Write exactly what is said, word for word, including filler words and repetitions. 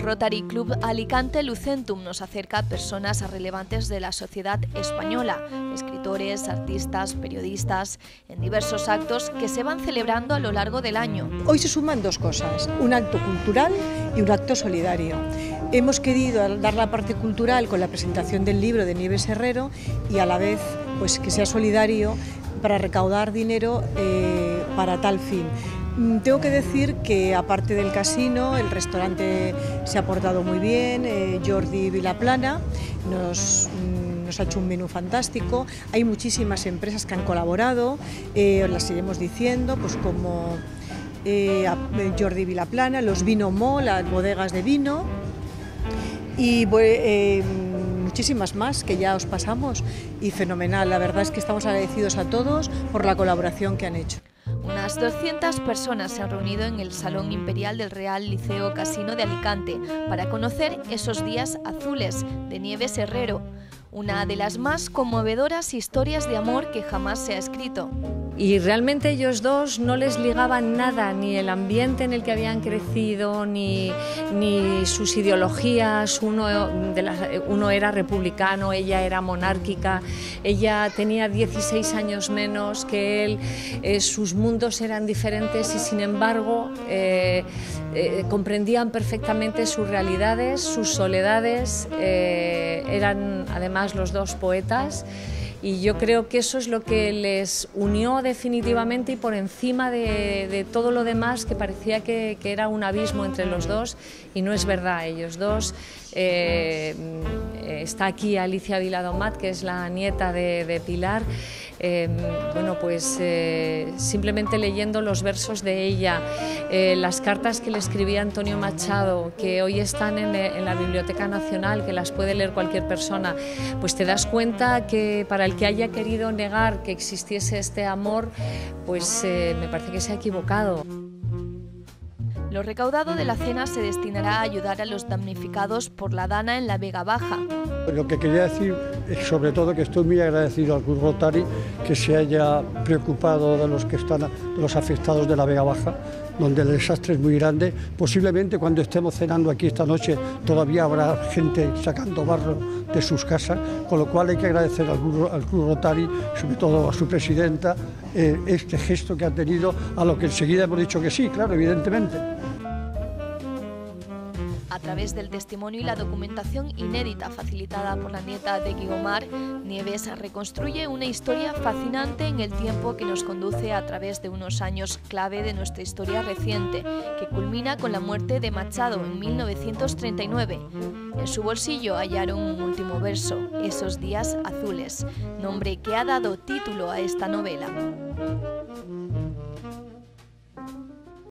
Rotary Club Alicante Lucentum nos acerca a personas relevantes de la sociedad española, escritores, artistas, periodistas, en diversos actos que se van celebrando a lo largo del año. Hoy se suman dos cosas, un acto cultural y un acto solidario. Hemos querido dar la parte cultural con la presentación del libro de Nieves Herrero y a la vez pues, que sea solidario para recaudar dinero eh, para tal fin. Tengo que decir que aparte del casino, el restaurante se ha portado muy bien, eh, Jordi Vilaplana nos, nos ha hecho un menú fantástico, hay muchísimas empresas que han colaborado, eh, os las iremos diciendo, pues como eh, Jordi Vilaplana, los Vino Mo, las bodegas de vino y eh, muchísimas más que ya os pasamos y fenomenal, la verdad es que estamos agradecidos a todos por la colaboración que han hecho. Unas doscientas personas se han reunido en el Salón Imperial del Real Liceo Casino de Alicante para conocer esos días azules de Nieves Herrero, una de las más conmovedoras historias de amor que jamás se ha escrito. Y realmente ellos dos no les ligaban nada, ni el ambiente en el que habían crecido, ni, ni sus ideologías. Uno, de las, uno era republicano, ella era monárquica, ella tenía dieciséis años menos que él, eh, sus mundos eran diferentes y sin embargo eh, eh, comprendían perfectamente sus realidades, sus soledades, eh, eran además los dos poetas. Y yo creo que eso es lo que les unió definitivamente y por encima de, de todo lo demás que parecía que, que era un abismo entre los dos y no es verdad, ellos dos. Eh, está aquí Alicia Viladomat, que es la nieta de, de Pilar. Eh, bueno, pues eh, simplemente leyendo los versos de ella, eh, las cartas que le escribía Antonio Machado, que hoy están en, en la Biblioteca Nacional, que las puede leer cualquier persona, pues te das cuenta que para el que haya querido negar que existiese este amor, pues eh, me parece que se ha equivocado. Lo recaudado de la cena se destinará a ayudar a los damnificados por la Dana en la Vega Baja. Lo que quería decir es sobre todo que estoy muy agradecido al Club Rotary que se haya preocupado de los que están, de los afectados de la Vega Baja, donde el desastre es muy grande. Posiblemente cuando estemos cenando aquí esta noche todavía habrá gente sacando barro de sus casas, con lo cual hay que agradecer al Club, al Club Rotary, sobre todo a su presidenta, eh, este gesto que ha tenido, a lo que enseguida hemos dicho que sí, claro, evidentemente. A través del testimonio y la documentación inédita facilitada por la nieta de Guiomar, Nieves reconstruye una historia fascinante en el tiempo que nos conduce a través de unos años clave de nuestra historia reciente, que culmina con la muerte de Machado en mil novecientos treinta y nueve. En su bolsillo hallaron un último verso, Esos días azules, nombre que ha dado título a esta novela.